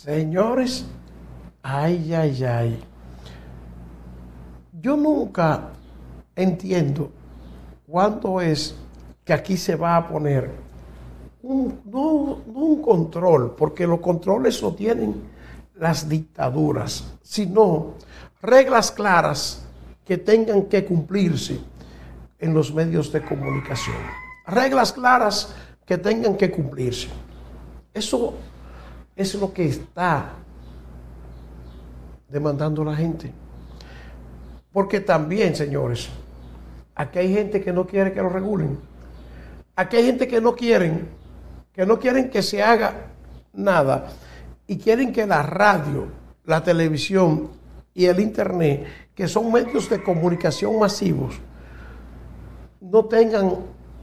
Señores, ay, ay, ay. Yo nunca entiendo cuándo es que aquí se va a poner no un control, porque los controles lo tienen las dictaduras, sino reglas claras que tengan que cumplirse en los medios de comunicación. Reglas claras que tengan que cumplirse. Eso es lo que está demandando la gente. Porque también, señores, aquí hay gente que no quiere que lo regulen. Aquí hay gente que no quieren que se haga nada y quieren que la radio, la televisión y el internet, que son medios de comunicación masivos, no tengan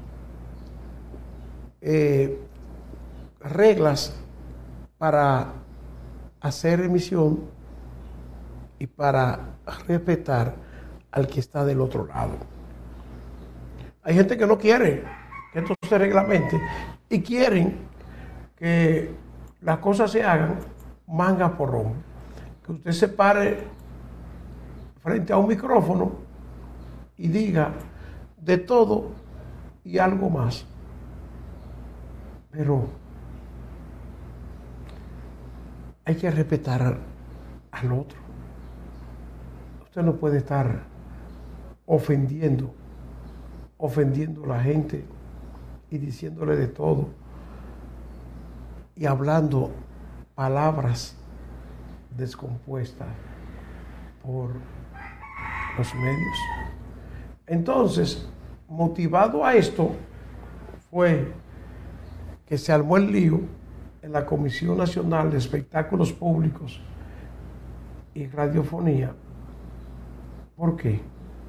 reglas para hacer emisión y para respetar al que está del otro lado. Hay gente que no quiere que esto se reglamente y quieren que las cosas se hagan manga por hombro. Que usted se pare frente a un micrófono y diga de todo y algo más. Pero hay que respetar al otro. Usted no puede estar ofendiendo a la gente y diciéndole de todo y hablando palabras descompuestas por los medios. Entonces, motivado a esto, fue que se armó el lío en la Comisión Nacional de Espectáculos Públicos y Radiofonía. ¿Por qué?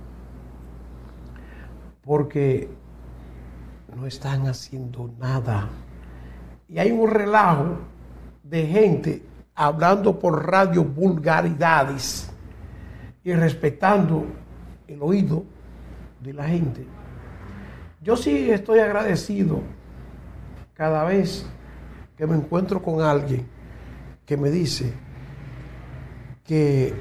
Porque no están haciendo nada. Y hay un relajo de gente hablando por radio vulgaridades y respetando el oído de la gente. Yo sí estoy agradecido cada vez que me encuentro con alguien que me dice que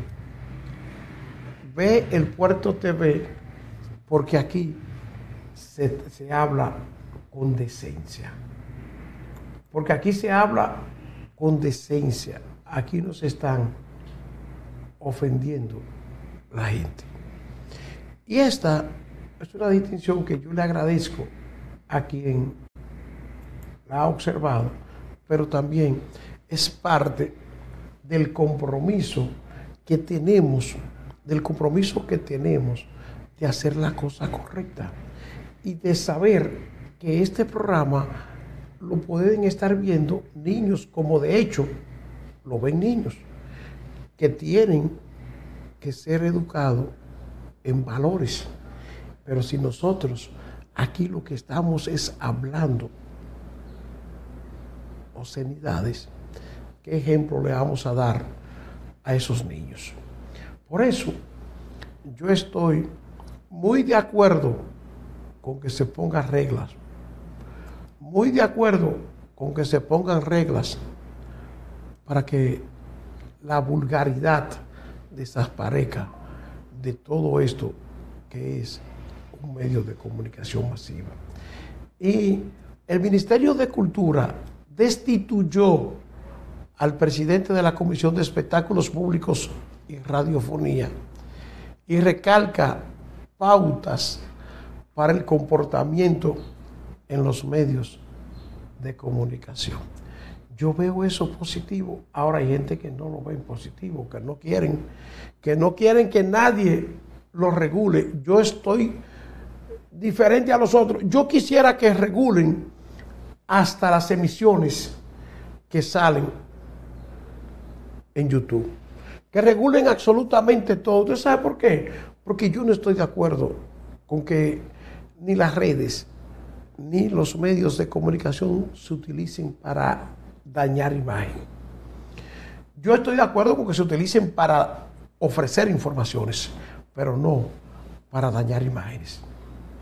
ve el Puerto TV porque aquí se habla con decencia. Porque aquí se habla con decencia. Aquí no se están ofendiendo la gente. Y esta es una distinción que yo le agradezco a quien la ha observado, pero también es parte del compromiso que tenemos, de hacer la cosa correcta y de saber que este programa lo pueden estar viendo niños, como de hecho lo ven niños, que tienen que ser educados en valores. Pero si nosotros aquí lo que estamos es hablando obscenidades, ¿qué ejemplo le vamos a dar a esos niños? Por eso yo estoy muy de acuerdo con que se pongan reglas, muy de acuerdo con que se pongan reglas para que la vulgaridad desaparezca de todo esto que es un medio de comunicación masiva. Y el Ministerio de Cultura destituyó al presidente de la Comisión de Espectáculos Públicos y Radiofonía y recalca pautas para el comportamiento en los medios de comunicación. Yo veo eso positivo. Ahora hay gente que no lo ven positivo, que no quieren que nadie lo regule. Yo estoy diferente a los otros. Yo quisiera que regulen hasta las emisiones que salen en YouTube. Que regulen absolutamente todo. ¿Usted sabe por qué? Porque yo no estoy de acuerdo con que ni las redes ni los medios de comunicación se utilicen para dañar imagen. Yo estoy de acuerdo con que se utilicen para ofrecer informaciones, pero no para dañar imágenes.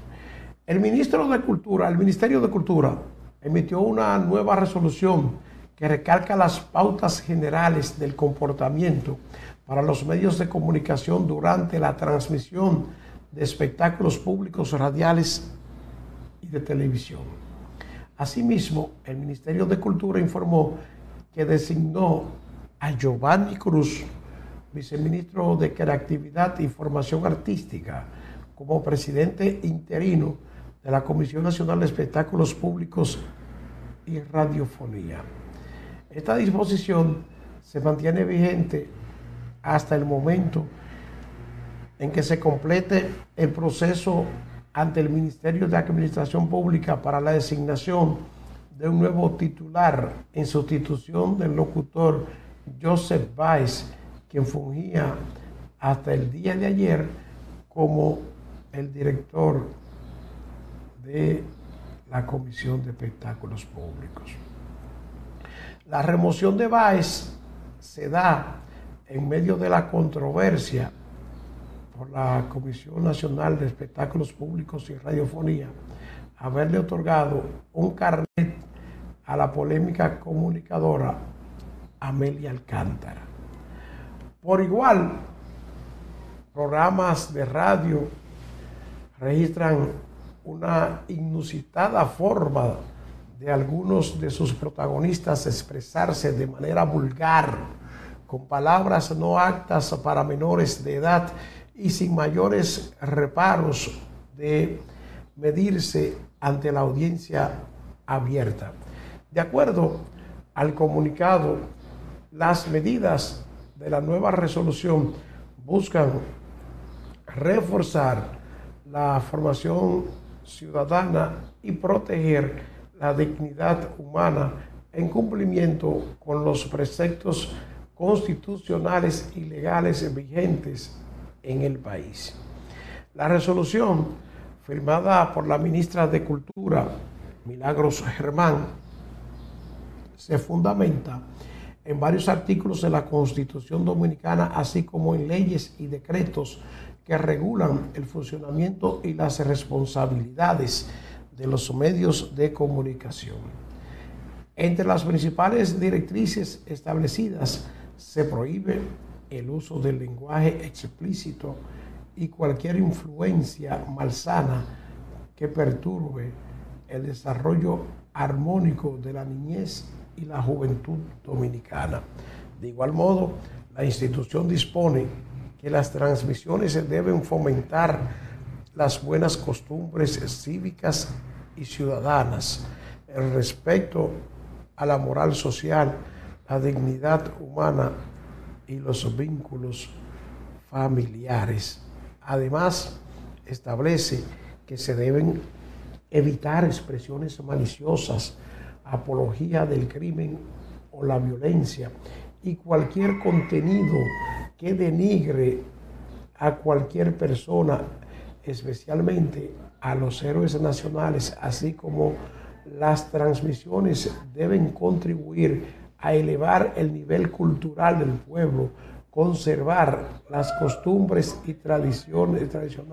El Ministerio de Cultura emitió una nueva resolución que recalca las pautas generales del comportamiento para los medios de comunicación durante la transmisión de espectáculos públicos radiales y de televisión. Asimismo, el Ministerio de Cultura informó que designó a Giovanni Cruz, viceministro de Creatividad y Formación Artística, como presidente interino de la Comisión Nacional de Espectáculos Públicos y Radiofonía. Esta disposición se mantiene vigente hasta el momento en que se complete el proceso ante el Ministerio de Administración Pública para la designación de un nuevo titular en sustitución del locutor Joseph Báez, quien fungía hasta el día de ayer como el director de la Comisión de Espectáculos Públicos. La remoción de Báez se da en medio de la controversia por la Comisión Nacional de Espectáculos Públicos y Radiofonía haberle otorgado un carnet a la polémica comunicadora Amelia Alcántara. Por igual, programas de radio registran una inusitada forma de algunos de sus protagonistas expresarse de manera vulgar, con palabras no aptas para menores de edad y sin mayores reparos de medirse ante la audiencia abierta. De acuerdo al comunicado, las medidas de la nueva resolución buscan reforzar la formación ciudadana y proteger la dignidad humana en cumplimiento con los preceptos constitucionales y legales vigentes en el país. La resolución, firmada por la ministra de Cultura, Milagros Germán, se fundamenta en varios artículos de la Constitución Dominicana, así como en leyes y decretos que regulan el funcionamiento y las responsabilidades de los medios de comunicación. Entre las principales directrices establecidas se prohíbe el uso del lenguaje explícito y cualquier influencia malsana que perturbe el desarrollo armónico de la niñez y la juventud dominicana. De igual modo, la institución dispone que las transmisiones deben fomentar las buenas costumbres cívicas y ciudadanas, el respeto a la moral social, la dignidad humana y los vínculos familiares. Además, establece que se deben evitar expresiones maliciosas, apología del crimen o la violencia y cualquier contenido que denigre a cualquier persona, especialmente a los héroes nacionales, así como las transmisiones deben contribuir a elevar el nivel cultural del pueblo, conservar las costumbres y tradiciones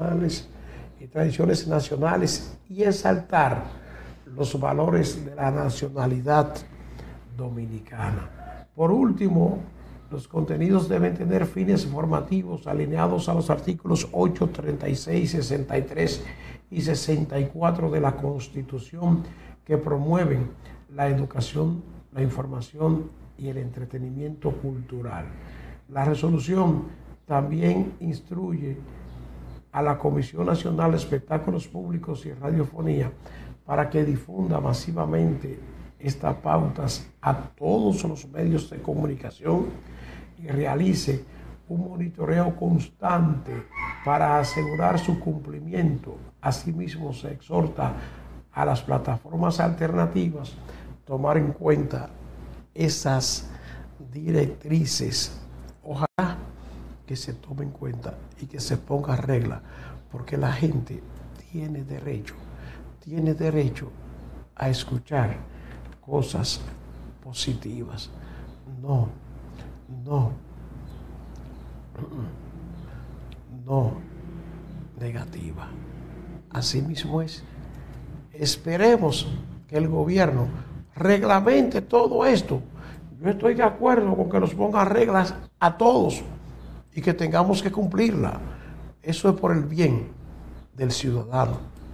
nacionales y exaltar los valores de la nacionalidad dominicana. Por último, los contenidos deben tener fines formativos alineados a los artículos 8, 36, 63 y 64 de la Constitución, que promueven la educación, la información y el entretenimiento cultural. La resolución también instruye a la Comisión Nacional de Espectáculos Públicos y Radiofonía para que difunda masivamente estas pautas a todos los medios de comunicación y realice un monitoreo constante para asegurar su cumplimiento. Asimismo, se exhorta a las plataformas alternativas tomar en cuenta esas directrices. Ojalá que se tome en cuenta y que se ponga regla, porque la gente tiene derecho a escuchar cosas positivas, no negativa. Así mismo es. Esperemos que el gobierno reglamente todo esto. Yo estoy de acuerdo con que nos pongan reglas a todos y que tengamos que cumplirla. Eso es por el bien del ciudadano.